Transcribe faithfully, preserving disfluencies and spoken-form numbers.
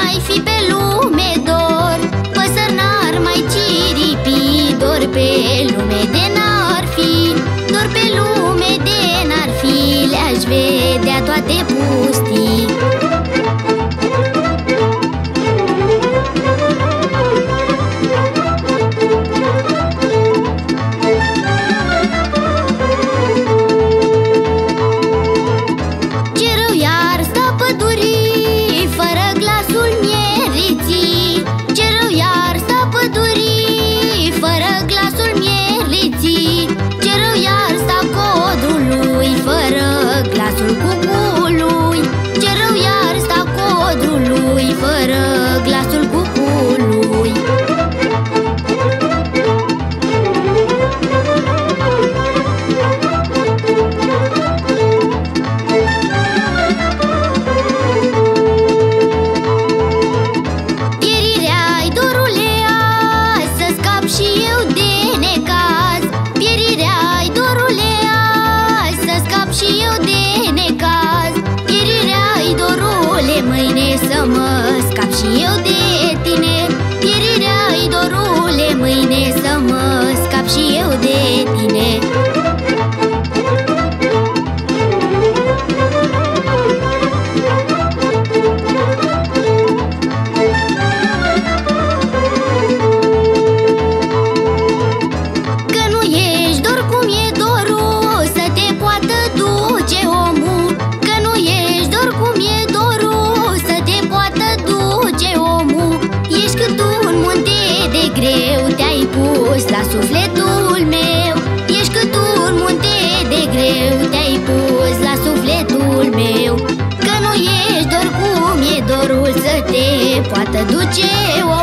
mai fi pe lume dor, păsări n-ar mai ciripi, dor pe lume de n-ar fi, dor pe lume de n-ar fi, le-aș vedea toate pustii. Glasul cucului, ce rău iar sta codrului, fără glasul cucului. Pierirea-i, dorule, azi, să scap și eu de necaz. Pierirea-i, dorule, azi, să scap și eu de necaz. Pierirea-i, dorule, mâine să mă scap și eu de tine. Pierirea-i, dorule, mâine să mă scap și eu de tine. Că nu ești dor cum e dorul, să te poată duce omul. Că nu ești dor cum e dorul, să te poată duce omul. Ești cât un munte de greu, te-ai pus la sufletul meu. Ești cât un munte de greu, te-ai pus la sufletul meu. Că nu ești dor cum e dorul, să te poată duce omul.